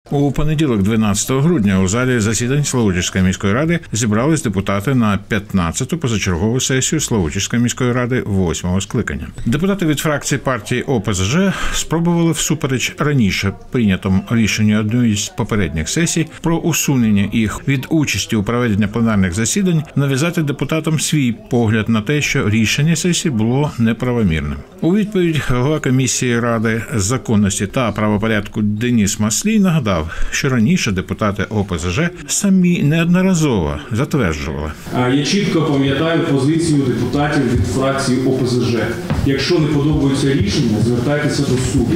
У понеділок, 12 грудня, у залі засідань Славутичської міської ради зібрались депутати на 15-ту позачергову сесію Славутичської міської ради 8-го скликання. Депутати від фракції партії ОПЗЖ спробували всупереч раніше прийнятому рішенню однієї з попередніх сесій про усунення їх від участі у проведенні пленарних засідань нав'язати депутатам свій погляд на те, що рішення сесії було неправомірним. У відповідь голова комісії Ради з законності та правопорядку Денис Маслій нагадав, що раніше депутати ОПЗЖ самі неодноразово затверджували. Я чітко пам'ятаю позицію депутатів від фракції ОПЗЖ. Якщо не подобаються рішення, звертайтеся до суду.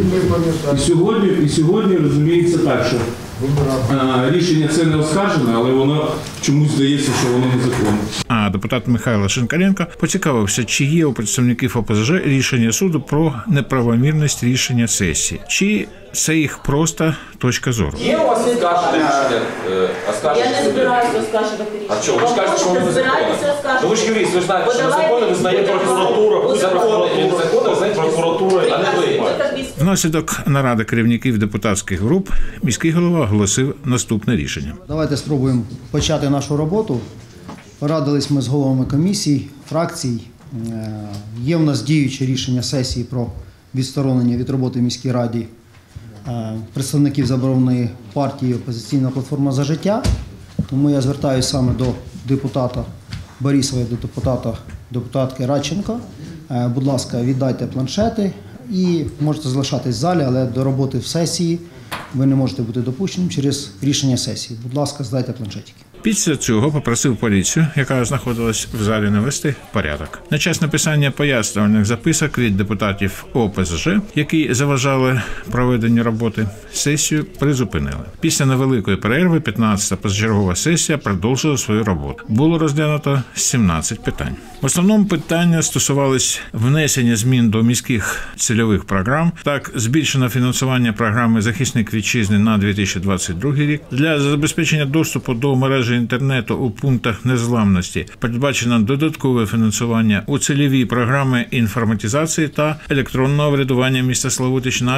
І сьогодні розуміється так, що рішення це не оскаржене, але воно чомусь здається, що воно незаконне. А депутат Михайло Шинкаренко поцікавився, чи є у представників ОПЗЖ рішення суду про неправомірність рішення сесії, чи це їх просто точка зору. Є у вас оскаржене рішення? Я не збираюся оскаржувати рішення. А що, ви ж кажете, що воно незаконне? Ну ви ж юрист, ви ж знаєте, що незаконне визнає прокуратура. Законне визнає прокуратура, а не ви. Внаслідок наради керівників депутатських груп міський голова оголосив наступне рішення. Давайте спробуємо почати нашу роботу. Порадились ми з головами комісій, фракцій. Є в нас діюче рішення сесії про відсторонення від роботи в міській раді представників забороненої партії «Опозиційна платформа за життя». Тому я звертаюся саме до депутата Борисова і до депутатки Радченко. Будь ласка, віддайте планшети і можете залишатись в залі, але до роботи в сесії ви не можете бути допущеним через рішення сесії. Будь ласка, здайте планшетики. Після цього попросив поліцію, яка знаходилась в залі, навести порядок. На час написання пояснювальних записок від депутатів ОПЗЖ, які заважали проведенню роботи, сесію призупинили. Після невеликої перерви 15-та позачергова сесія продовжила свою роботу. Було розглянуто 17 питань. В основному питання стосувались внесення змін до міських цільових програм. Так, збільшено фінансування програми «Захисник вітчизни» на 2022 рік. Для забезпечення доступу до мережі інтернету у пунктах незламності передбачено додаткове фінансування у цільовій програми інформатизації та електронного врядування міста Славутич на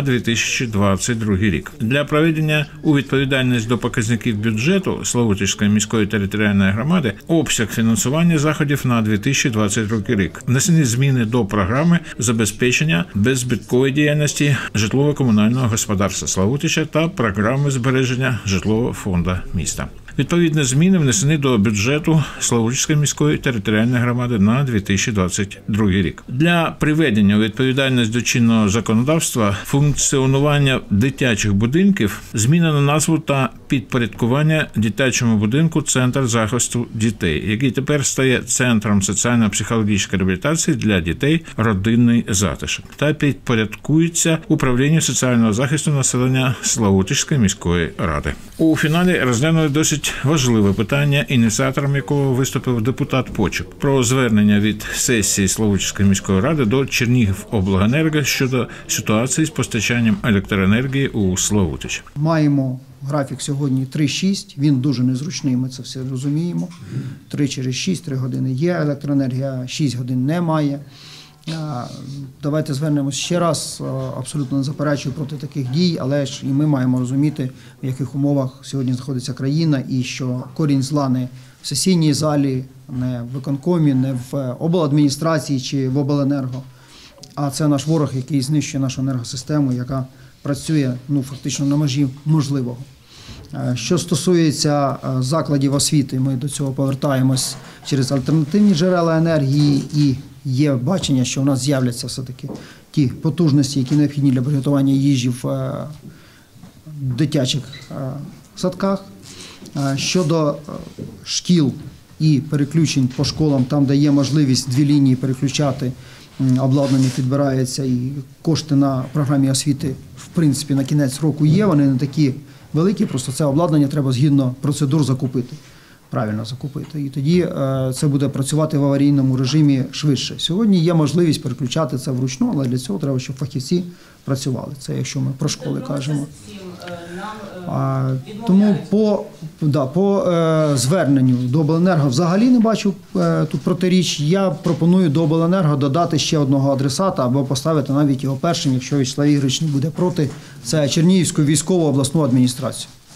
2022 рік. Для проведення у відповідальність до показників бюджету Славутичської міської територіальної громади обсяг фінансування заходів на 2022 рік. Внесені зміни до програми забезпечення беззбиткової діяльності житлово-комунального господарства Славутича та програми збереження житлового фонду міста. Відповідні зміни внесені до бюджету Славутичської міської територіальної громади на 2022 рік. Для приведення у відповідальність до чинного законодавства функціонування дитячих будинків змінено назву та підпорядкування дитячому будинку «Центр захисту дітей», який тепер стає Центром соціально-психологічної реабілітації для дітей «Родинний затишок» та підпорядкується управлінню соціального захисту населення Славутичської міської ради. У фіналі розглянули досить важливе питання, ініціатором якого виступив депутат Почеп, про звернення від сесії Славутичської міської ради до Чернігівобленерго щодо ситуації з постачанням електроенергії у Славутичі. Маємо графік сьогодні 3-6, він дуже незручний, ми це все розуміємо. 3 через 6, 3 години є електроенергія, 6 годин немає. Давайте звернемось ще раз, абсолютно не заперечую проти таких дій, але ж і ми маємо розуміти, в яких умовах сьогодні знаходиться країна і що корінь зла не в сесійній залі, не в виконкомі, не в обладміністрації чи в обленерго, а це наш ворог, який знищує нашу енергосистему, яка працює фактично на межі можливого. Що стосується закладів освіти, ми до цього повертаємось через альтернативні джерела енергії і є бачення, що у нас з'являться все-таки ті потужності, які необхідні для приготування їжі в дитячих садках. Щодо шкіл і переключень по школам, там, де є можливість 2 лінії переключати, обладнання підбирається і кошти на програмі освіти, в принципі, на кінець року є, вони не такі великі, просто це обладнання треба згідно процедур закупити. Правильно закупити. І тоді це буде працювати в аварійному режимі швидше. Сьогодні є можливість переключати це вручну, але для цього треба, щоб фахівці працювали. Це якщо ми про школи кажемо. Тому по зверненню до обленерго взагалі не бачу тут протиріч. Я пропоную до обленерго додати ще одного адресата або поставити навіть його першим, якщо Вячеслав Ігорович не буде проти. Це Чернігівську військову обласну адміністрацію.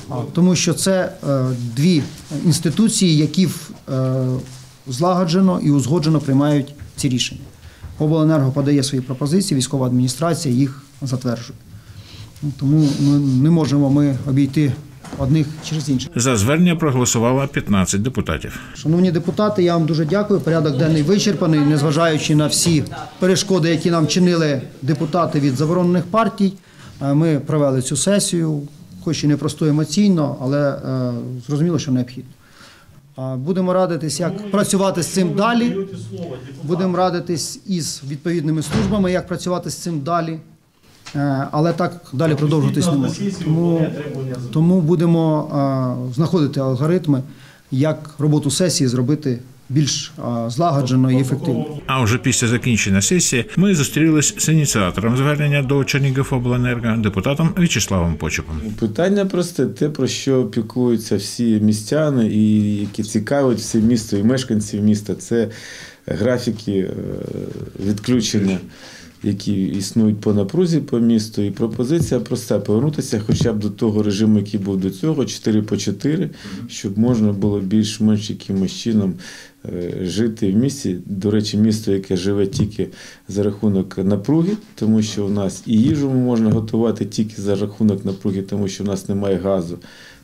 Тому що це дві інституції, які злагоджено і узгоджено приймають ці рішення. Обленерго подає свої пропозиції, військова адміністрація їх затверджує. Тому не можемо ми обійти одних через інших. За звернення проголосувало 15 депутатів. Шановні депутати, я вам дуже дякую. Порядок денний вичерпаний, незважаючи на всі перешкоди, які нам чинили депутати від заборонених партій. Ми провели цю сесію, хоч і не просто емоційно, але зрозуміло, що необхідно. Будемо радитись, як працювати з цим далі. Будемо радитись із відповідними службами, як працювати з цим далі. Але так далі продовжуватись не може. Тому будемо знаходити алгоритми, як роботу сесії зробити більш злагоджено і ефективно. А вже після закінчення сесії ми зустрілись з ініціатором звернення до Чернігівобленерго, депутатом В'ячеславом Почепом. Питання просте, те, про що піклуються всі містяни і які цікавить все місто і мешканців міста, це графіки відключення, які існують по напрузі по місту. І пропозиція проста – повернутися хоча б до того режиму, який був до цього, 4x4, щоб можна було більш-менш якимось чином жити в місті. До речі, місто, яке живе тільки за рахунок напруги, тому що у нас і їжу можна готувати тільки за рахунок напруги, тому що в нас немає газу.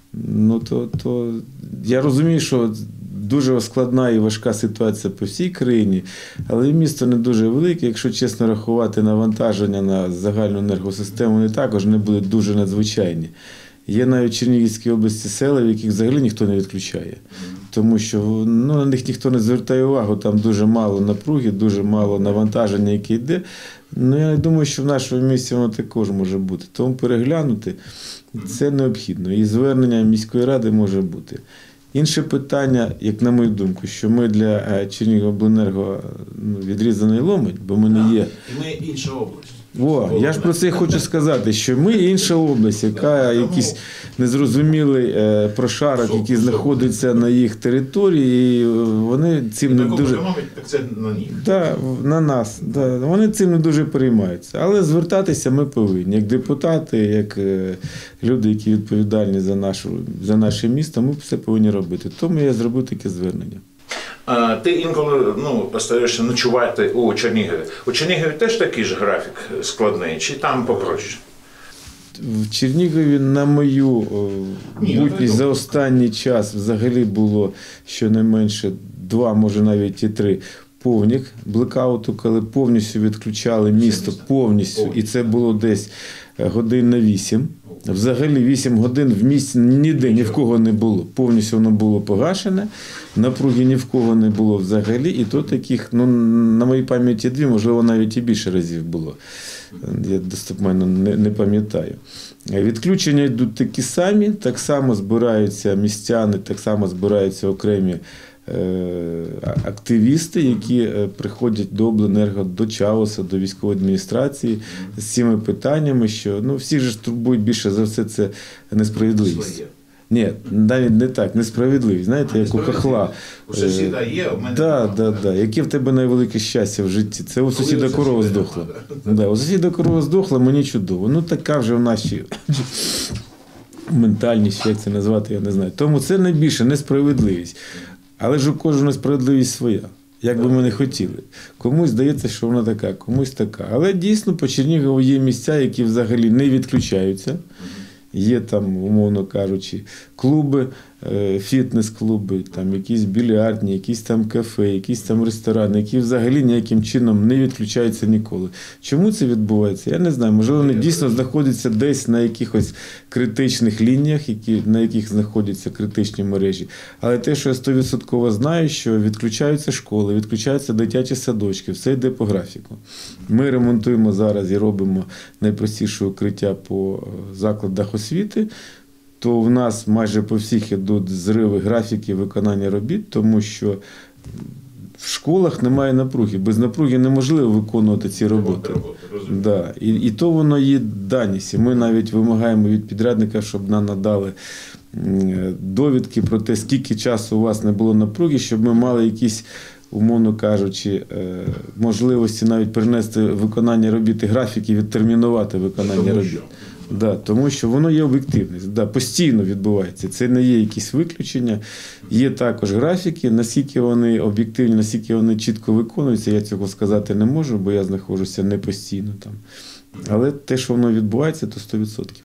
То я розумію, що дуже складна і важка ситуація по всій країні, але місто не дуже велике. Якщо чесно рахувати навантаження на загальну енергосистему, вони також не будуть дуже надзвичайні. Є навіть в Чернігівській області села, в яких взагалі ніхто не відключає. Тому що на них ніхто не звертає увагу, там дуже мало напруги, дуже мало навантаження, яке йде. Я думаю, що в нашому місті воно також може бути. Тому переглянути це необхідно. І звернення міської ради може бути. Інше питання, як на мою думку, що ми для Чернігівобленерго відрізаний ломоть, бо ми не є. І ми інша область. Я ж про це хочу сказати, що ми інша область, яка якийсь незрозумілий прошарок, який знаходиться на їх території, і вони цим не дуже... Так це на них. Так, на нас. Да. Вони цим не дуже переймаються. Але звертатися ми повинні. Як депутати, як люди, які відповідальні за наше місто, ми все повинні робити. Тому я зробив таке звернення. Ти інколи постараєшся ночувати у Чернігові. У Чернігові теж такий ж графік складний, чи там попроще? В Чернігові, на мою бутність, за останній час взагалі було щонайменше 2, може навіть і 3 повних блекауту, коли повністю відключали місто, повністю, і це було десь годин на 8. Взагалі 8 годин в місті ніде ні в кого не було. Повністю воно було погашене, напруги ні в кого не було взагалі. І то таких, на моїй пам'яті 2, можливо, навіть і більше разів було. Я достеменно не пам'ятаю. Відключення йдуть такі самі, так само збираються містяни, так само збираються окремі активісти, які приходять до обленерго, до ЧАОСа, до військової адміністрації з цими питаннями, що всіх же турбують більше за все це несправедливість. Ні, навіть не так, несправедливість. Знаєте, як у хохла. У сусіда є, у мене Так. Яке в тебе найвелике щастя в житті? Це у сусіда корова здохла. У сусіда корова здохла, мені чудово. Така вже в нашій ментальність, як це назвати, я не знаю. Тому це найбільше несправедливість. Але ж у кожного справедливість своя, як би ми не хотіли. Комусь здається, що вона така, комусь така. Але дійсно по Чернігову є місця, які взагалі не відключаються. Є там, умовно кажучи, клуби, фітнес-клуби, там якісь більярдні, якісь там кафе, якісь там ресторани, які взагалі ніяким чином не відключаються ніколи. Чому це відбувається? Я не знаю. Можливо, вони дійсно знаходяться десь на якихось критичних лініях, на яких знаходяться критичні мережі. Але те, що я 100% знаю, що відключаються школи, відключаються дитячі садочки, все йде по графіку. Ми ремонтуємо зараз і робимо найпростіше укриття по закладах освіти, то в нас майже по всіх йдуть зриви графіки виконання робіт, тому що в школах немає напруги. Без напруги неможливо виконувати ці роботи. Да. І то воно є даність. Ми навіть вимагаємо від підрядника, щоб нам надали довідки про те, скільки часу у вас не було напруги, щоб ми мали якісь, умовно кажучи, можливості навіть перенести виконання робіт і графіки, відтермінувати виконання робіт. Да, тому що воно є об'єктивність. Да, постійно відбувається. Це не є якісь виключення. Є також графіки, наскільки вони об'єктивні, наскільки вони чітко виконуються, я цього сказати не можу, бо я знаходжуся не постійно там. Але те, що воно відбувається, то 100%.